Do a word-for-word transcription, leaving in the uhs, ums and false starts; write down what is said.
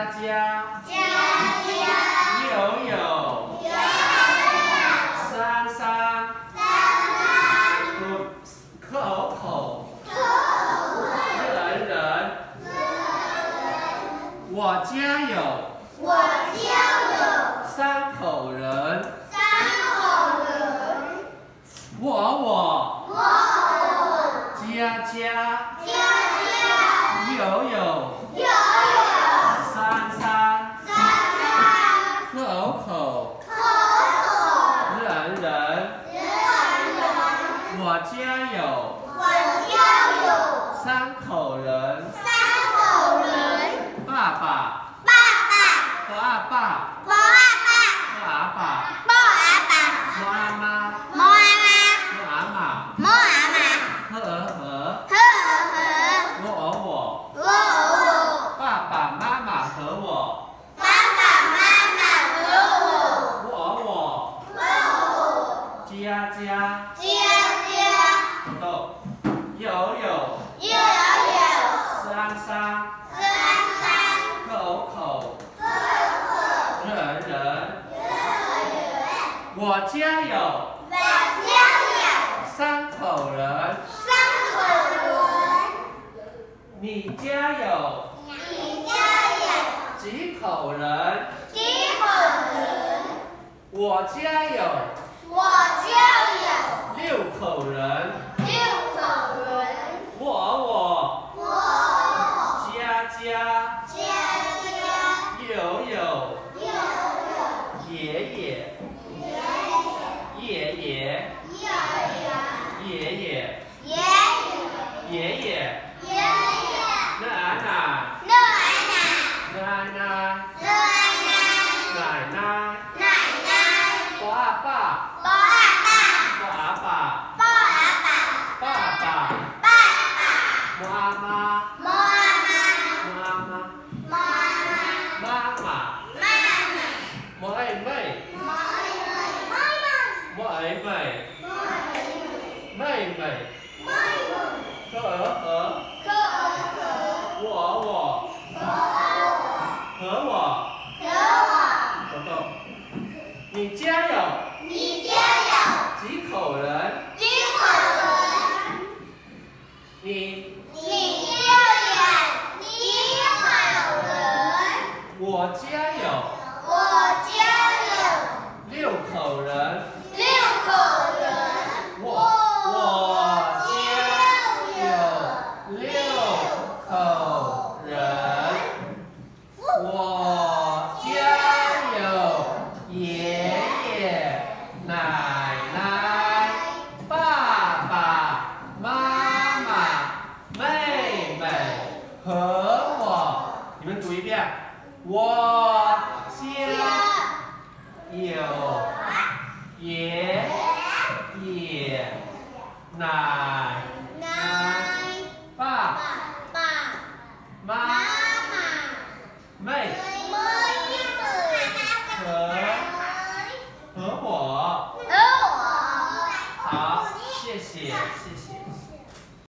家家， 家家， 有有， 有有， 三三， 三三， 口口， 口口， 人人， 人人， 我家有， 我家有， 三口人， 三口人， 我我， 我我， 家家， 家家， 有有， 有有， 三三， 三三， 口口， 口口， 人人， 人人， 我家有， 我家有， 三口人， 三口人， 爸爸， 爸爸， 和阿爸， 我阿爸， 和阿爸， 我阿爸， 和阿妈， 我阿妈， 和阿妈， 我阿妈， 和儿和， 呵呵， 我我我， 我我， 爸爸妈妈和我， 爸爸妈妈和我， 我我， 我我， 家家， 家家， 土豆，有有， 有有， 三三， 三三， 口口， 口口， 人人， 人人， 我家有， 我家有， 三口人， 三口人， 你家有你家有， 几口人？ 几口人？ 我家有我家六口人， 有六口人， 我我我家家家家有有有有爷爷爷爷爷爷爷爷爷爷爷爷爷爷奶奶奶奶奶奶奶奶奶奶奶奶我阿爸我阿爸我阿爸我阿爸爸爸爸爸我阿妈我阿妈我阿妈我阿妈妈妈妈妈我妹妹我妹妹我妹妹我妹妹妹妹妹妹和儿和可可我我可我和我可我豆豆，你家有你家有几口人？ 几口人？ 你你家有几口人？ 我家有我家有六口人， 六口人。 我我家有六口人，我家有爷爷奶奶爸爸妈妈妹妹和我，你们读一遍，我家有爷爷奶